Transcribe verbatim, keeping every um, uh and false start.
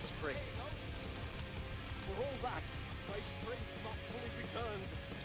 strength. For all that, my strength's not fully returned.